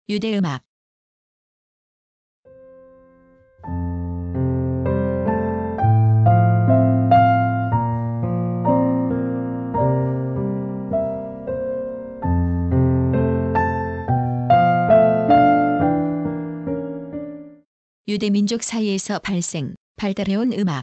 유대음악. 유대민족 사이에서 발달해온 음악.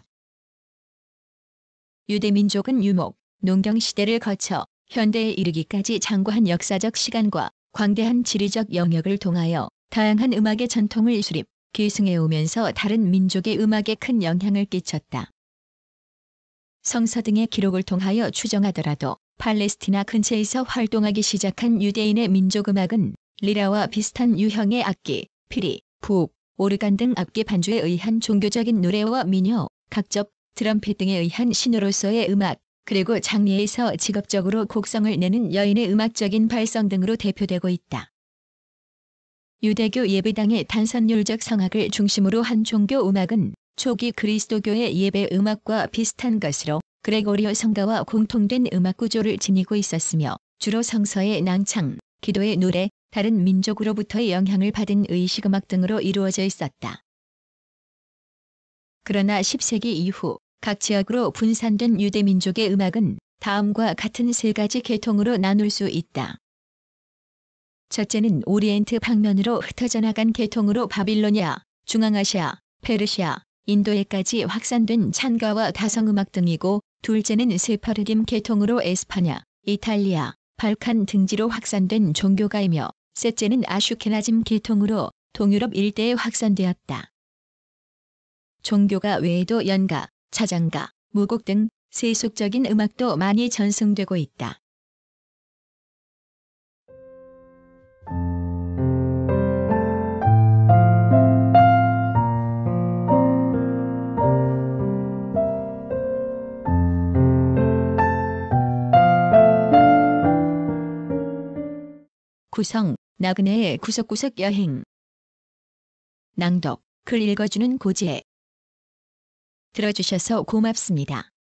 유대민족은 유목, 농경 시대를 거쳐 현대에 이르기까지 장구한 역사적 시간과 광대한 지리적 영역을 통하여 다양한 음악의 전통을 수립, 계승해오면서 다른 민족의 음악에 큰 영향을 끼쳤다. 성서 등의 기록을 통하여 추정하더라도 팔레스티나 근처에서 활동하기 시작한 유대인의 민족음악은 리라와 비슷한 유형의 악기, 피리, 부uk, 오르간 등 악기 반주에 의한 종교적인 노래와 민요, 각접, 트럼펫 등에 의한 신으로서의 음악, 그리고 장례에서 직업적으로 곡성을 내는 여인의 음악적인 발성 등으로 대표되고 있다. 유대교 예배당의 단선율적 성악을 중심으로 한 종교 음악은 초기 그리스도교의 예배 음악과 비슷한 것으로 그레고리오 성가와 공통된 음악 구조를 지니고 있었으며 주로 성서의 낭창, 기도의 노래, 다른 민족으로부터의 영향을 받은 의식음악 등으로 이루어져 있었다. 그러나 10세기 이후 각 지역으로 분산된 유대민족의 음악은 다음과 같은 세 가지 계통으로 나눌 수 있다. 첫째는 오리엔트 방면으로 흩어져 나간 계통으로 바빌로니아, 중앙아시아, 페르시아, 인도에까지 확산된 찬가와 다성음악 등이고, 둘째는 세파르딤 계통으로 에스파냐, 이탈리아, 발칸 등지로 확산된 종교가이며, 셋째는 아슈케나즘 계통으로 동유럽 일대에 확산되었다. 종교가 외에도 연가, 차장가, 무곡 등 세속적인 음악도 많이 전승되고 있다. 구성, 나그네의 구석구석 여행. 낭독, 글 읽어주는 고지혜. 들어주셔서 고맙습니다.